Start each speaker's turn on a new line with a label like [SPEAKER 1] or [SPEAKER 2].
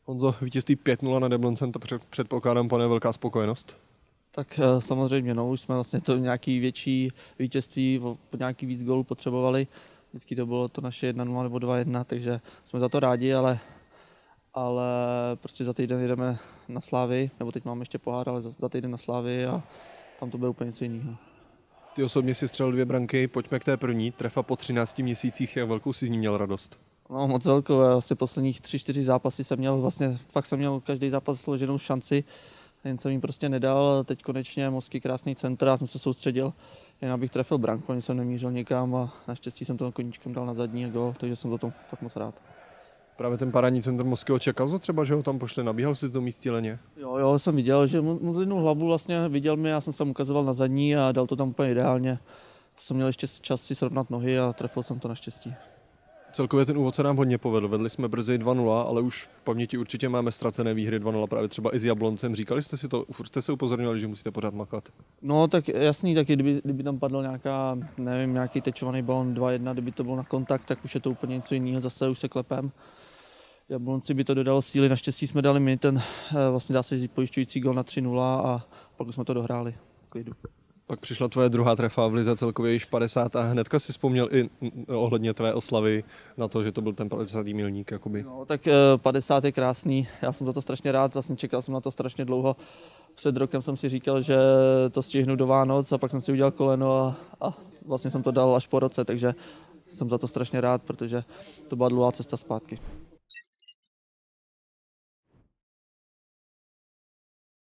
[SPEAKER 1] Honzo, vítězství 5-0 nad Jabloncem, to předpokládám, pane, velká spokojenost.
[SPEAKER 2] Tak samozřejmě, no, už jsme vlastně to nějaký větší vítězství, nějaký víc gólů potřebovali. Vždycky to bylo to naše 1-0 nebo 2-1, takže jsme za to rádi, ale prostě za týden jedeme na Slávy, nebo teď máme ještě pohár, ale za týden na Slávy a tam to bude úplně něco jiného.
[SPEAKER 1] Ty osobně si střelil 2 branky, pojďme k té první. Trefa po 13 měsících, jak velkou si z ní měl radost?
[SPEAKER 2] No, moc velkou, asi posledních 3-4 zápasy jsem měl, vlastně fakt jsem měl každý zápas složenou šanci, jen jsem jim prostě nedal, teď konečně Mosky krásný centr, já jsem se soustředil, jen abych trefil branku, ani jsem nemířil nikam a naštěstí jsem to koníčkem dal na zadní a gól, takže jsem za to fakt moc rád.
[SPEAKER 1] Právě ten parádní centr Moskyho čekal to třeba, že ho tam pošli, nabíhal jsi do místí leně?
[SPEAKER 2] Jo, jsem viděl, že mu zlidnul hlavu, vlastně viděl mě, já jsem se tam ukazoval na zadní a dal to tam úplně ideálně. To jsem měl ještě čas si srovnat nohy a trefil jsem to naštěstí.
[SPEAKER 1] Celkově ten úvod se nám hodně povedl, vedli jsme brzy 2-0, ale už v paměti určitě máme ztracené výhry 2-0, právě třeba i s Jabloncem. Říkali jste si to, jste se upozorňovali, že musíte pořád makat?
[SPEAKER 2] No tak jasný, taky kdyby tam padl nějaký tečovaný balon 2-1, kdyby to bylo na kontakt, tak už je to úplně něco jiného, zase už se klepem. Jablonci by to dodalo síly, naštěstí jsme dali my ten, vlastně dá se říct, pojišťující gol na 3-0 a pak už jsme to dohráli v klidu.
[SPEAKER 1] Pak přišla tvoje druhá trefa v lize, celkově již 50 a hnedka si vzpomněl i ohledně tvé oslavy na to, že to byl ten 50. milník. Jakoby.
[SPEAKER 2] No tak 50 je krásný, já jsem za to strašně rád, vlastně čekal jsem na to strašně dlouho. Před rokem jsem si říkal, že to stihnu do Vánoc a pak jsem si udělal koleno a vlastně jsem to dal až po roce, takže jsem za to strašně rád, protože to byla dlouhá cesta zpátky.